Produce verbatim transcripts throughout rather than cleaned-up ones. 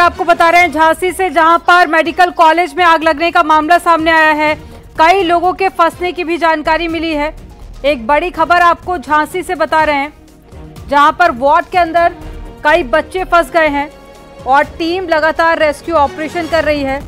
आपको बता रहे हैं झांसी से, जहां पर मेडिकल कॉलेज में आग लगने का मामला सामने आया है। कई लोगों के फंसने की भी जानकारी मिली है। एक बड़ी खबर आपको झांसी से बता रहे हैं, जहां पर वार्ड के अंदर कई बच्चे फंस गए हैं और टीम लगातार रेस्क्यू ऑपरेशन कर रही है।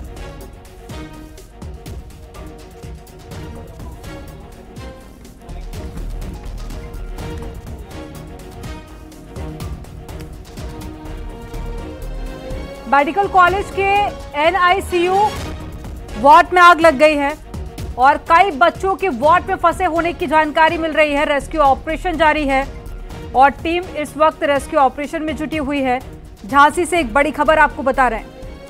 मेडिकल कॉलेज के N I C U ward में आग लग गई है और कई बच्चों के वार्ड में फंसे होने की जानकारी मिल रही है। रेस्क्यू ऑपरेशन जारी है और टीम इस वक्त रेस्क्यू ऑपरेशन में जुटी हुई है। झांसी से एक बड़ी खबर आपको बता रहे हैं।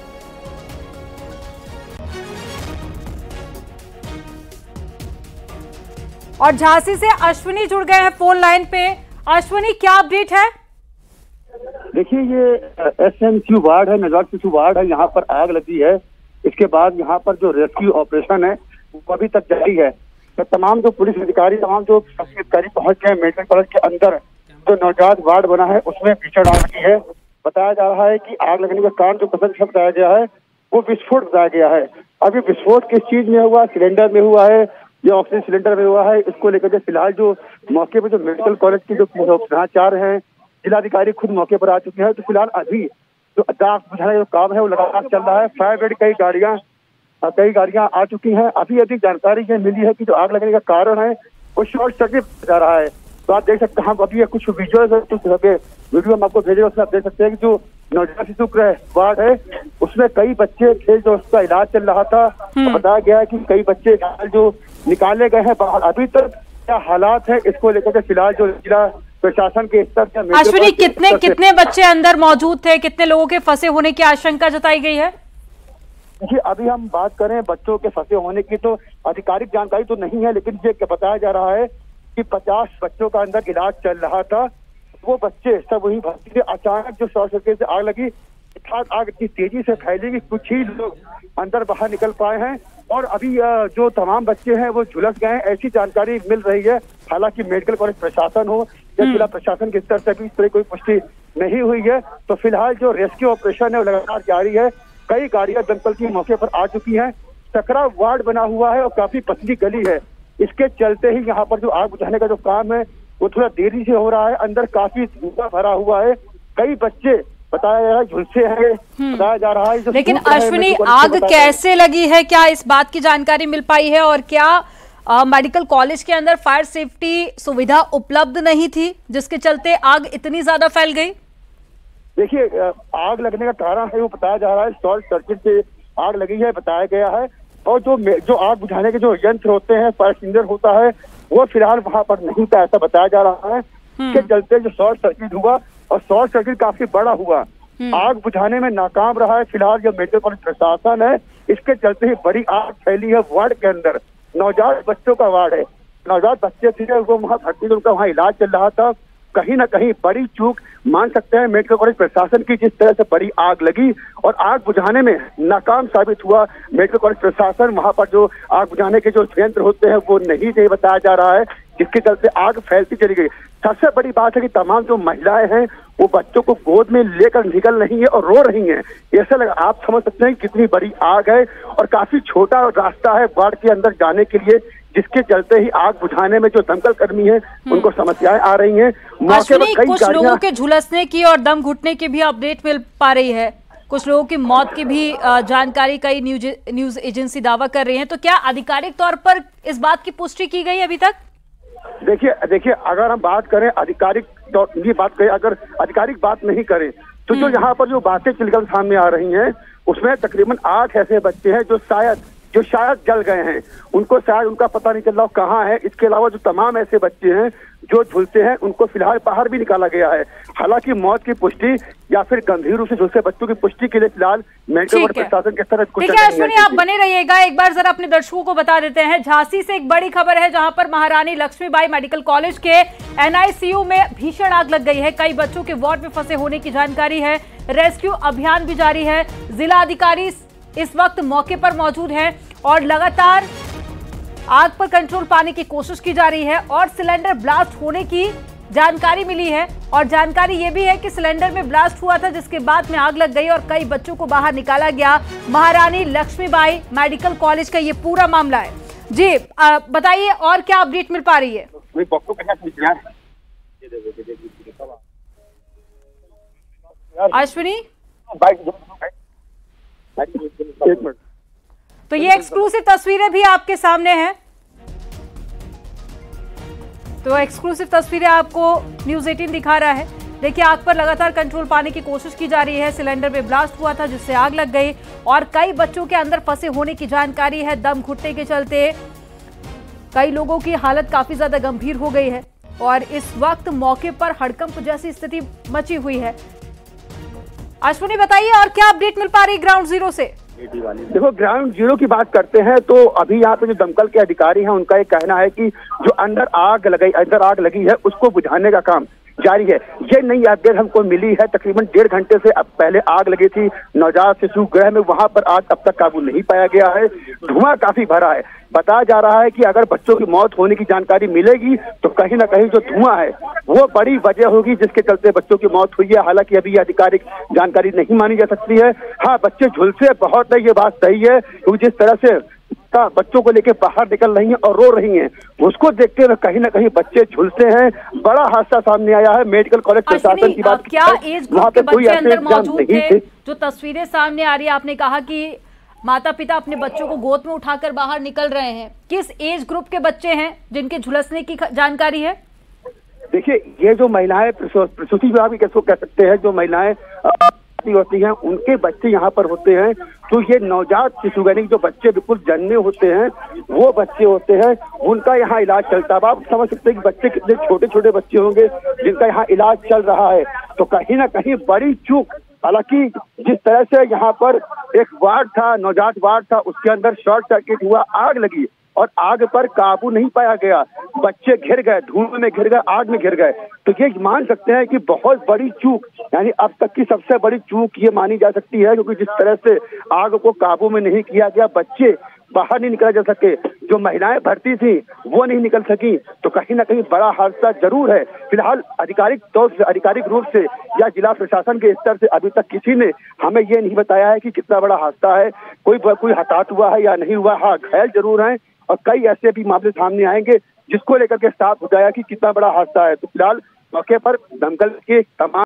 और झांसी से अश्विनी जुड़ गए हैं फोन लाइन पे। अश्विनी, क्या अपडेट है? देखिए, ये S M C U ward है, नजर शिशु वार्ड है। यहाँ पर आग लगी है। इसके बाद यहाँ पर जो रेस्क्यू ऑपरेशन है वो अभी तक जारी है। तो तमाम जो पुलिस अधिकारी, तमाम जो अधिकारी पहुंच गए मेडिकल कॉलेज के अंदर। जो नवजात वार्ड बना है उसमें भीषण आग लगी है। बताया जा रहा है कि आग लगने का कारण जो प्रसंग बताया गया है वो विस्फोट बताया गया है। अभी विस्फोट किस चीज में हुआ, सिलेंडर में हुआ है या ऑक्सीजन सिलेंडर में हुआ है, इसको लेकर फिलहाल जो मौके पर जो मेडिकल कॉलेज की जो प्रधानाचार्य हैं, जिलाधिकारी खुद मौके पर आ चुके हैं। तो फिलहाल अभी जो आग बुझाने का जो काम है वो लगातार चल रहा है। फायर ब्रिगेड कई गाड़ियां कई गाड़ियां आ चुकी हैं। अभी अधिक जानकारी ये मिली है कि जो आग लगने का कारण है वो शॉर्ट सर्किट जा रहा है। तो आप देख सकते हैं, हम अभी कुछ विजुअल वीडियो हम आपको भेजे, उसमें आप देख सकते हैं कि जो नवजात शिशु गृह वार्ड है उसमें कई बच्चे थे जो उसका इलाज चल रहा था। तो बताया गया है कि कई बच्चे जो निकाले गए हैं बाहर। अभी तक क्या हालात है इसको लेकर फिलहाल जो जिला प्रशासन के स्तर से अश्विनी, कितने कितने बच्चे अंदर मौजूद थे, कितने लोगों के फंसे होने की आशंका जताई गई है? देखिए, अभी हम बात करें बच्चों के फंसे होने की तो आधिकारिक जानकारी तो नहीं है, लेकिन ये बताया जा रहा है कि पचास बच्चों का अंदर इलाज चल रहा था। वो बच्चे सब वहीं भर्ती थे। अचानक जो शॉर्ट सर्किट से आग लगी, आग इतनी तेजी से फैली कि कुछ ही लोग अंदर बाहर निकल पाए हैं और अभी जो तमाम बच्चे हैं वो झुलस गए हैं, ऐसी जानकारी मिल रही है। हालांकि मेडिकल कॉलेज प्रशासन हो या जिला प्रशासन के स्तर से भी इस तरह कोई पुष्टि नहीं हुई है। तो फिलहाल जो रेस्क्यू ऑपरेशन है वो लगातार जारी है। कई गाड़ियां दमकल की मौके पर आ चुकी हैं। सकरा वार्ड बना हुआ है और काफी पतली गली है। इसके चलते ही यहाँ पर जो आग बुझाने का जो काम है वो थोड़ा देरी से हो रहा है। अंदर काफी धुआं भरा हुआ है। कई बच्चे बताया जा रहा है झुलसे हैं, बताया जा रहा है। लेकिन अश्विनी, आग कैसे लगी है, क्या इस बात की जानकारी मिल पाई है? और क्या मेडिकल कॉलेज के अंदर फायर सेफ्टी सुविधा उपलब्ध नहीं थी जिसके चलते आग इतनी ज्यादा फैल गई? देखिए, आग लगने का कारण है वो बताया जा रहा है शॉर्ट सर्किट से आग लगी है, बताया गया है। और जो जो आग बुझाने के जो यंत्र होते हैं, फायर एक्सटिंग्विशर होता है, वो फिलहाल वहां पर नहीं था, ऐसा बताया जा रहा है। इसके चलते जो शॉर्ट सर्किट हुआ और शॉर्ट सर्किट काफी बड़ा हुआ, आग बुझाने में नाकाम रहा है। फिलहाल जो मेडिकल कॉलेज प्रशासन है इसके चलते ही बड़ी आग फैली है वार्ड के अंदर। नवजात बच्चों का वार्ड है, नवजात बच्चे थे वो वहाँ भर्ती थे, उनका वहाँ इलाज चल रहा था। कहीं ना कहीं बड़ी चूक मान सकते हैं मेडिकल कॉलेज प्रशासन की, जिस तरह से बड़ी आग लगी और आग बुझाने में नाकाम साबित हुआ मेडिकल कॉलेज प्रशासन। वहां पर जो आग बुझाने के जो यंत्र होते हैं वो नहीं थे, बताया जा रहा है, जिसके चलते आग फैलती चली गई। सबसे बड़ी बात है कि तमाम जो महिलाएं हैं वो बच्चों को गोद में लेकर निकल रही है और रो रही हैं। ऐसा लगा, आप समझ सकते हैं कितनी बड़ी आग है और काफी छोटा रास्ता है वार्ड के अंदर जाने के लिए, जिसके चलते ही आग बुझाने में जो दमकल कर्मी हैं उनको समस्याएं आ रही हैं। अश्विनी, कुछ लोगों के झुलसने की और दम घुटने की भी अपडेट मिल पा रही है। कुछ लोगों की मौत की भी जानकारी कई न्यूज न्यूज एजेंसी दावा कर रही हैं। तो क्या आधिकारिक तौर पर इस बात की पुष्टि की गई अभी तक? देखिए देखिए अगर हम बात करें आधिकारिक ये बात करें अगर आधिकारिक बात नहीं करें तो जो यहाँ पर जो बातें चलकर सामने आ रही हैं उसमें तकरीबन आठ ऐसे बच्चे हैं जो शायद जो शायद जल गए हैं। उनको शायद उनका पता नहीं चल रहा कहाँ है। इसके अलावा जो तमाम ऐसे बच्चे हैं जो झुलसे हैं उनको फिलहाल बाहर भी निकाला गया है। हालांकि मौत की पुष्टि या फिर गंभीर रूप से झुलसे बच्चों की पुष्टि के लिए फिलहाल मेडिकल प्रशासन के स्तर पर कुछ ठीक है। अश्विनी, आप बने रहिएगा। एक बार जरा अपने दर्शकों को बता देते हैं, झांसी से एक बड़ी खबर है जहां पर महारानी लक्ष्मीबाई मेडिकल कॉलेज के एन आई सी यू में भीषण आग लग गई है। कई बच्चों के वार्ड में फंसे होने की जानकारी है। रेस्क्यू अभियान भी जारी है। जिला अधिकारी इस वक्त मौके पर मौजूद हैं और लगातार आग पर कंट्रोल पाने की कोशिश की जा रही है और सिलेंडर ब्लास्ट होने की जानकारी मिली है और जानकारी ये भी है कि सिलेंडर में ब्लास्ट हुआ था, जिसके बाद में आग लग गई और कई बच्चों को बाहर निकाला गया। महारानी लक्ष्मीबाई मेडिकल कॉलेज का ये पूरा मामला है। जी बताइए और क्या अपडेट मिल पा रही है? अश्विनी, तो ये एक्सक्लूसिव तस्वीरें भी आपके सामने हैं। तो एक्सक्लूसिव तस्वीरें आपको न्यूज़ अठारह दिखा रहा है। देखिए, आग पर लगातार कंट्रोल पाने की कोशिश की जा रही है। सिलेंडर में ब्लास्ट हुआ था जिससे आग लग गई और कई बच्चों के अंदर फंसे होने की जानकारी है। दम घुटने के चलते कई लोगों की हालत काफी ज्यादा गंभीर हो गई है और इस वक्त मौके पर हड़कंप जैसी स्थिति मची हुई है। अश्विनी बताइए और क्या अपडेट मिल पा रही है ग्राउंड जीरो से? देखो, ग्राउंड जीरो की बात करते हैं तो अभी यहाँ पे जो दमकल के अधिकारी हैं उनका ये कहना है कि जो अंदर आग लगी अंदर आग लगी है उसको बुझाने का काम जारी है। ये नई अपडेट हमको मिली है। तकरीबन डेढ़ घंटे से अब पहले आग लगी थी नवजात शिशु गृह में, वहां पर आग अब तक काबू नहीं पाया गया है। धुआं काफी भरा है। बताया जा रहा है कि अगर बच्चों की मौत होने की जानकारी मिलेगी तो कहीं ना कहीं जो धुआं है वो बड़ी वजह होगी जिसके चलते बच्चों की मौत हुई है। हालांकि अभी आधिकारिक जानकारी नहीं मानी जा सकती है। हाँ, बच्चे झुलसे बहुत है, ये बात सही है, क्योंकि जिस तरह से बच्चों को लेकर बाहर निकल रही हैं और रो रही हैं, उसको देखते हुए कहीं ना कहीं बच्चे झुलसे हैं। बड़ा हादसा सामने आया है। मेडिकल कॉलेज प्रशासन की बात, क्या एज ग्रुप के बच्चे अंदर मौजूद थे? जो तस्वीरें सामने आ रही है, आपने कहा कि माता पिता अपने बच्चों को गोद में उठाकर बाहर निकल रहे हैं। किस एज ग्रुप के बच्चे हैं जिनके झुलसने की जानकारी है? देखिए, ये जो महिलाएं प्रसूति विभाग भी किसको कह सकते हैं, जो महिलाएं होती हैं उनके बच्चे यहाँ पर होते हैं। तो ये नवजात शिशु यानी जो बच्चे बिल्कुल जन्मे होते हैं वो बच्चे होते हैं, उनका यहाँ इलाज चलता है। आप समझ सकते हैं कि बच्चे कितने छोटे छोटे बच्चे होंगे जिनका यहाँ इलाज चल रहा है। तो कहीं ना कहीं बड़ी चूक, हालांकि जिस तरह से यहाँ पर एक वार्ड था, नवजात वार्ड था, उसके अंदर शॉर्ट सर्किट हुआ, आग लगी और आग पर काबू नहीं पाया गया। बच्चे घिर गए, धुएं में घिर गए, आग में घिर गए। तो ये मान सकते हैं कि बहुत बड़ी चूक, यानी अब तक की सबसे बड़ी चूक ये मानी जा सकती है, क्योंकि जिस तरह से आग को काबू में नहीं किया गया, बच्चे बाहर नहीं निकल जा सके, जो महिलाएं भर्ती थी वो नहीं निकल सकी। तो कहीं ना कहीं बड़ा हादसा जरूर है। फिलहाल आधिकारिक तौर से, आधिकारिक रूप से या जिला प्रशासन के स्तर से अभी तक किसी ने हमें ये नहीं बताया है कि कितना बड़ा हादसा है, कोई कोई हताहत हुआ है या नहीं हुआ। हाँ, घायल जरूर हैं और कई ऐसे भी मामले सामने आएंगे जिसको लेकर के साफ हो जाएगा कि कितना बड़ा हादसा है। तो फिलहाल मौके पर दमकल के तमाम